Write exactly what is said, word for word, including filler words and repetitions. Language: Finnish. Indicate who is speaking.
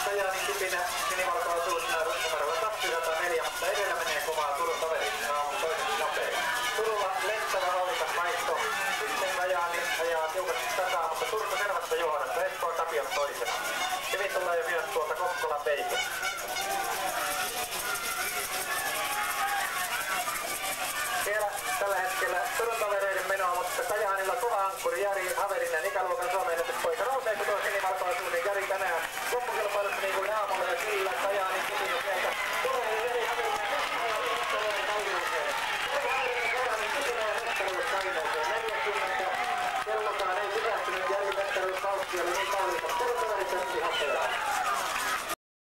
Speaker 1: Kajaanin kipinä sinivalkoisuus numerolla kaksisataaneljä, mutta edellä menee kovaa Turun toveri, toinen nopea. Turulla lentävä hallikas vaihto, sitten Kajaani ajaa tiukasti takaa, mutta Turku selvästä johdosta, Espoon Tapion toisena. Hyvin tulee myös tuolta Kokkolan Veikko. Siellä tällä hetkellä Turun tovereiden menoa, mutta Kajaanilla kova ankkuri Jari Haverinen, ikäluokan Suomen ennätyspoika. Nousee tuo sinivalkoisuuden Jari tänään loppukilpailu.